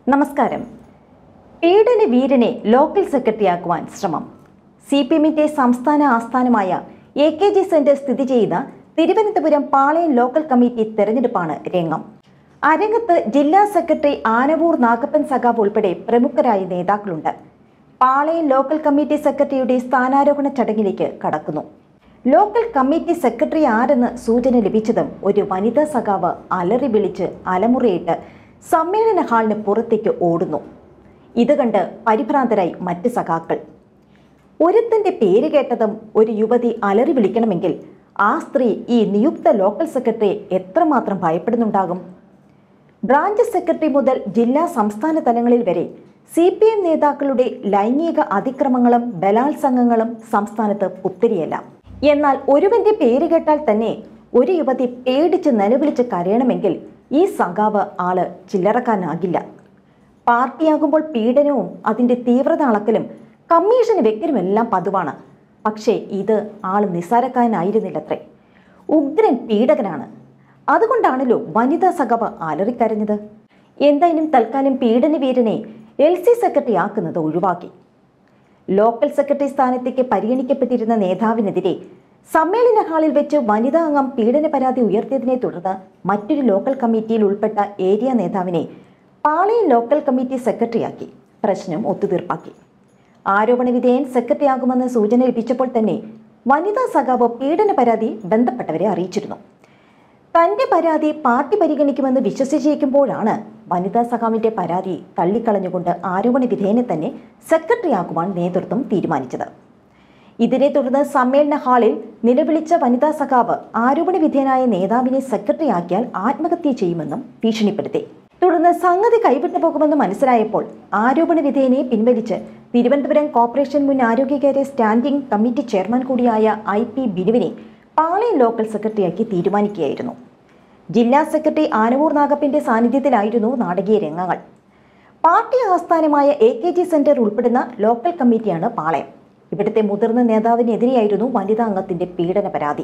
നമസ്കാരം. പീഡന വീരനെ ലോക്കൽ സെക്രട്ടറിയാക്കുവാൻ ശ്രമം. CPM-ന്റെ സംസ്ഥാന ആസ്ഥാനമായ AKG സെന്റർ സ്ഥിതി ചെയ്യുന്ന തിരുവനന്തപുരം പാളയം ലോക്കൽ കമ്മിറ്റി തെരഞ്ഞെടുപ്പാണ് രംഗം. അരങ്ങത്ത് ജില്ലാ സെക്രട്ടറി ആനവൂർ നാഗപ്പൻ സഖാവ് ഉൾപ്പെടെ പ്രമുഖരായ നേതാക്കളുണ്ട്. പാളയം ലോക്കൽ കമ്മിറ്റി സെക്രട്ടറിയുടെ സ്ഥാനാരോഹണ ചടങ്ങിലേക്ക് കടക്കുന്നു. ലോക്കൽ കമ്മിറ്റി സെക്രട്ടറി ആരെന്ന് സൂചന ലഭിച്ചതും ഒരു വനിതാ സഖാവ് അലറി വിളിച്ച് അലമുറയിട്ട് സമ്മേളന ഹാളിന് പുറത്തേക്ക് ഓടുന്നു. ഇത് കണ്ട് പരിഭ്രാന്തരായി മറ്റ് സഖാക്കൾ. ഒരുത്തന്റെ പേര് കേട്ടതും ഒരു യുവതി അലറി വിളിക്കണമെങ്കിൽ ആ സ്ത്രീ ഈ നിയുക്ത ലോക്കൽ സെക്രട്ടറിയെ എത്രമാത്രം ഭയപ്പെടുന്നുണ്ടാകും? ബ്രാഞ്ച് സെക്രട്ടറി മുതൽ ജില്ലാ സംസ്ഥാന തലങ്ങളിൽ വരെ CPM നേതാക്കളുടെ ലൈംഗിക അതിക്രമങ്ങളും ബലാത്സംഗങ്ങളും സംസ്ഥാനത്ത് പുത്തിരിയല്ല. എന്നാൽ ഒരുവന്റെ പേര് കേട്ടാൽ തന്നെ ഒരു യുവതി പേടിച്ച് നിലവിളിച്ച് കരയണമെങ്കിൽ ഈ സഖാവ് ആള് ചില്ലറക്കാനാകില്ല. പാർട്ടിയാകുമ്പോൾ പീഡനവും അതിൻ്റെ തീവ്രത അളക്കലും കമ്മീഷന് വെക്കലുമെല്ലാം പതിവാണ്. പക്ഷേ ഇത് ആള് നിസ്സാരക്കാരനായിരുന്നില്ലത്രേ. ഉഗ്രൻ പീഡകനാണ്. അതുകൊണ്ടാണല്ലോ വനിതാ സഖാവ് അലറിക്കരഞ്ഞത്. എന്തായാലും തൽക്കാലം പീഡന വീരനെ LC സെക്രട്ടറി ആക്കുന്നത് ഒഴിവാക്കി. ലോക്കൽ സെക്രട്ടറി സ്ഥാനത്തേക്ക് പരിഗണിക്കപ്പെട്ടിരുന്ന നേതാവിനെതിരെ സമ്മേളന ഹാളിൽ വെച്ച് വനിതാ അംഗം പീഡന പരാതി ഉയർത്തിയതിനെ തുടർന്ന് മറ്റൊരു ലോക്കൽ കമ്മിറ്റിയിൽ ഉൾപ്പെട്ട ഏരിയ നേതാവിനെ പാളയം ലോക്കൽ കമ്മിറ്റി സെക്രട്ടറിയാക്കി പ്രശ്നം ഒത്തുതീർപ്പാക്കി. ആരോപണ വിധേയൻ സെക്രട്ടറിയാകുമെന്ന് സൂചന ലഭിച്ചപ്പോൾ തന്നെ വനിതാ സഖാവ് പീഡന പരാതി ബന്ധപ്പെട്ടവരെ അറിയിച്ചിരുന്നു. തന്റെ പരാതി പാർട്ടി പരിഗണിക്കുമെന്ന് വിശ്വസിച്ചിരിക്കുമ്പോഴാണ് വനിതാ സഖാവിന്റെ പരാതി തള്ളിക്കളഞ്ഞുകൊണ്ട് ആരോപണ വിധേയനെ തന്നെ സെക്രട്ടറിയാക്കുവാൻ നേതൃത്വം തീരുമാനിച്ചത്. ഇതിനെ തുടർന്ന് സമ്മേളന ഹാളിൽ നിലവിളിച്ച വനിതാ സഖാവ് ആരോപണ വിധേയനായ നേതാവിനെ സെക്രട്ടറിയാക്കിയാൽ ആത്മഹത്യ ചെയ്യുമെന്നും ഭീഷണിപ്പെടുത്തി. തുടർന്ന് സംഗതി കൈവിട്ടു പോകുമെന്ന് മനസ്സിലായപ്പോൾ ആരോപണ വിധേയനെ പിൻവലിച്ച് തിരുവനന്തപുരം കോർപ്പറേഷൻ മുൻ ആരോഗ്യകാര്യ സ്റ്റാൻഡിംഗ് കമ്മിറ്റി ചെയർമാൻ കൂടിയായ IP ബിനുവിനെ പാളയം ലോക്കൽ സെക്രട്ടറിയാക്കി തീരുമാനിക്കുകയായിരുന്നു. ജില്ലാ സെക്രട്ടറി ആനവൂർ നാഗപ്പന്റെ സാന്നിധ്യത്തിലായിരുന്നു നാടകീയ രംഗങ്ങൾ. പാർട്ടി ആസ്ഥാനമായ AKG സെന്റർ ഉൾപ്പെടുന്ന ലോക്കൽ കമ്മിറ്റിയാണ് പാളയം. ഇവിടുത്തെ മുതിർന്ന നേതാവിനെതിരെയായിരുന്നു വനിതാ അംഗത്തിന്റെ പീഡന പരാതി.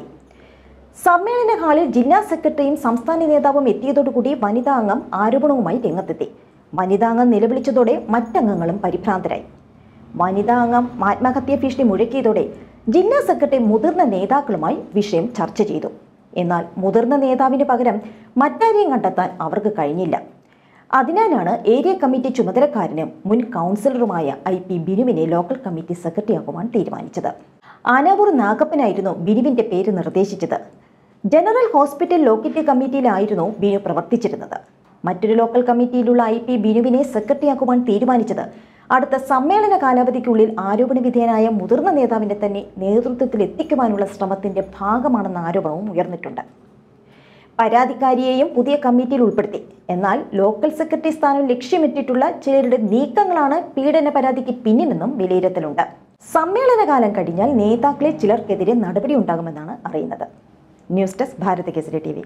സമ്മേളന ഹാളിൽ ജില്ലാ സെക്രട്ടറിയും സംസ്ഥാന നേതാവും എത്തിയതോടുകൂടി വനിതാ അംഗം ആരോപണവുമായി രംഗത്തെത്തി. വനിതാ അംഗം നിലവിളിച്ചതോടെ മറ്റംഗങ്ങളും പരിഭ്രാന്തരായി. വനിതാ അംഗം ആത്മഹത്യാ ഭീഷണി മുഴക്കിയതോടെ ജില്ലാ സെക്രട്ടറി മുതിർന്ന നേതാക്കളുമായി വിഷയം ചർച്ച ചെയ്തു. എന്നാൽ മുതിർന്ന നേതാവിന് പകരം മറ്റാരെയും കണ്ടെത്താൻ അവർക്ക് കഴിഞ്ഞില്ല. അതിനാലാണ് ഏരിയ കമ്മിറ്റി ചുമതലക്കാരനും മുൻ കൗൺസിലറുമായ IP ബിനുവിനെ ലോക്കൽ കമ്മിറ്റി സെക്രട്ടറിയാക്കുവാൻ തീരുമാനിച്ചത്. ആനാവൂർ നാഗപ്പനായിരുന്നു ബിനുവിന്റെ പേര് നിർദ്ദേശിച്ചത്. ജനറൽ ഹോസ്പിറ്റൽ ലോക്കറ്റ് കമ്മിറ്റിയിലായിരുന്നു ബിനു പ്രവർത്തിച്ചിരുന്നത്. മറ്റൊരു ലോക്കൽ കമ്മിറ്റിയിലുള്ള IP ബിനുവിനെ സെക്രട്ടറിയാക്കുവാൻ തീരുമാനിച്ചത് അടുത്ത സമ്മേളന കാലാവധിക്കുള്ളിൽ ആരോപണ വിധേയനായ മുതിർന്ന നേതാവിന്റെ തന്നെ നേതൃത്വത്തിൽ എത്തിക്കുവാനുള്ള ശ്രമത്തിന്റെ ഭാഗമാണെന്ന ആരോപണവും ഉയർന്നിട്ടുണ്ട്. പരാതിക്കാരിയെയും പുതിയ കമ്മിറ്റിയിൽ ഉൾപ്പെടുത്തി. എന്നാൽ ലോക്കൽ സെക്രട്ടറി സ്ഥാനം ലക്ഷ്യമിട്ടിട്ടുള്ള ചിലരുടെ നീക്കങ്ങളാണ് പീഡന പരാതിക്ക് പിന്നിലെന്നും വിലയിരുത്തലുണ്ട്. സമ്മേളനകാലം കഴിഞ്ഞാൽ നേതാക്കളിൽ ചിലർക്കെതിരെ നടപടി ഉണ്ടാകുമെന്നാണ് അറിയുന്നത്. News desk Bharatha Kesari TV.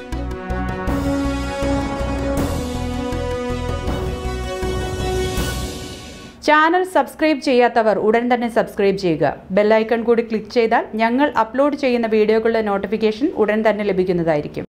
Channel subscribe ചെയ്യാത്തവർ ഉടൻ തന്നെ സബ്സ്ക്രൈബ് ചെയ്യുക. ബെൽ ഐക്കൺ കൂടി ക്ലിക്ക് ചെയ്താൽ ഞങ്ങൾ അപ്ലോഡ് ചെയ്യുന്ന വീഡിയോകളുടെ നോട്ടിഫിക്കേഷൻ ഉടൻ തന്നെ ലഭിക്കുന്നതായിരിക്കും.